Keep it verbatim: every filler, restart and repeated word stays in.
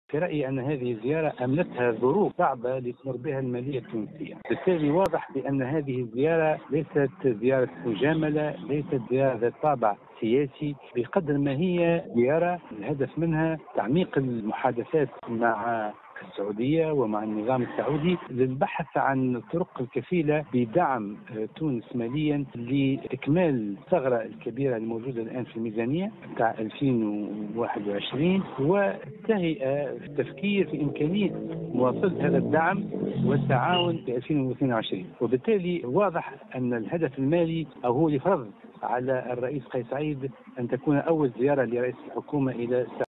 في رأيي أن هذه الزيارة أملتها ظروف صعبة لتمر بها المالية التونسية، بالتالي واضح بأن هذه الزيارة ليست زيارة مجاملة، ليست زيارة ذات طابع سياسي بقدر ما هي زيارة الهدف منها تعميق المحادثات مع السعودية ومع النظام السعودي للبحث عن الطرق الكفيلة بدعم تونس ماليا لإكمال الثغرة الكبيرة الموجودة الآن في الميزانية بتاع ألفين وواحد وعشرين، والتهيئة في التفكير في إمكانية مواصلة هذا الدعم والتعاون في ألفين واثنين وعشرين. وبالتالي واضح أن الهدف المالي أو هو اللي فرض على الرئيس قيس سعيد أن تكون أول زيارة لرئيس الحكومة إلى